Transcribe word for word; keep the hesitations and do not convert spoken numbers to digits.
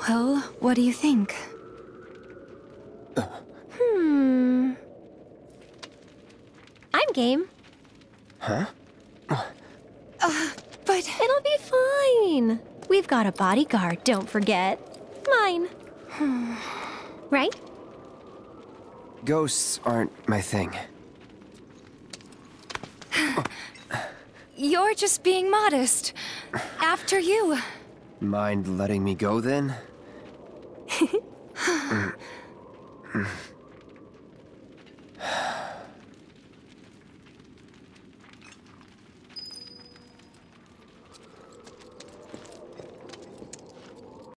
Well, what do you think? Hmm. I'm game. Huh? Uh, but... It'll be fine. We've got a bodyguard, don't forget. Mine. Right? Ghosts aren't my thing. You're just being modest. After you. Mind letting me go then? Mm. Mm.